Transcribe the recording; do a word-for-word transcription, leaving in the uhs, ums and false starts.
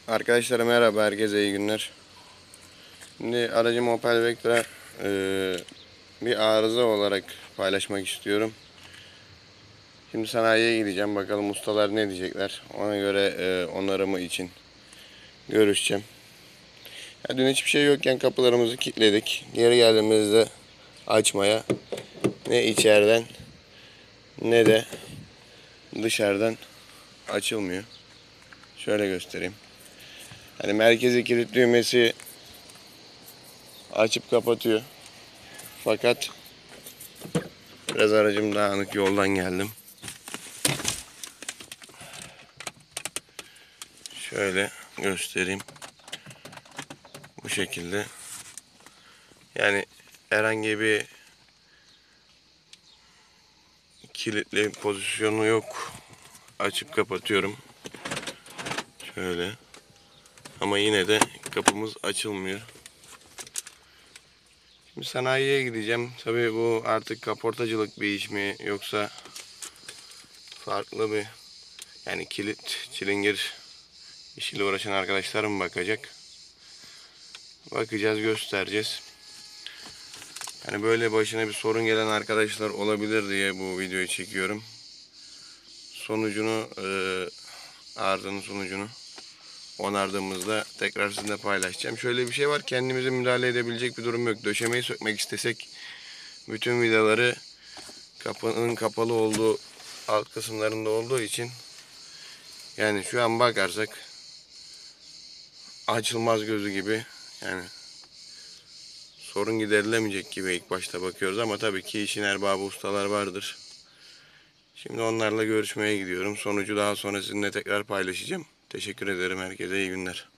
Arkadaşlar merhaba, herkese iyi günler. Şimdi aracım Opel Vectra e, bir arıza olarak paylaşmak istiyorum. Şimdi sanayiye gideceğim, bakalım ustalar ne diyecekler. Ona göre e, onarımı için görüşeceğim. Ya, dün hiçbir şey yokken kapılarımızı kilitledik. Geri geldiğimizde açmaya ne içeriden ne de dışarıdan açılmıyor. Şöyle göstereyim. Hani merkezi kilit düğmesi açıp kapatıyor. Fakat biraz aracım dağınık, yoldan geldim. Şöyle göstereyim. Bu şekilde. Yani herhangi bir kilitli pozisyonu yok. Açıp kapatıyorum. Şöyle. Ama yine de kapımız açılmıyor. Şimdi sanayiye gideceğim. Tabii bu artık kaportacılık bir iş mi yoksa farklı bir, yani kilit, çilingir işiyle uğraşan arkadaşlar mı bakacak? Bakacağız, göstereceğiz. Hani böyle başına bir sorun gelen arkadaşlar olabilir diye bu videoyu çekiyorum. Sonucunu, e, arızanın sonucunu onardığımızda tekrar sizinle paylaşacağım. Şöyle bir şey var, kendimize müdahale edebilecek bir durum yok. Döşemeyi sökmek istesek bütün vidaları kapının kapalı olduğu alt kısımlarında olduğu için, yani şu an bakarsak açılmaz gözü gibi, yani sorun giderilemeyecek gibi ilk başta bakıyoruz ama tabii ki işin erbabı ustalar vardır. Şimdi onlarla görüşmeye gidiyorum. Sonucu daha sonra sizinle tekrar paylaşacağım. Teşekkür ederim. Herkese iyi günler.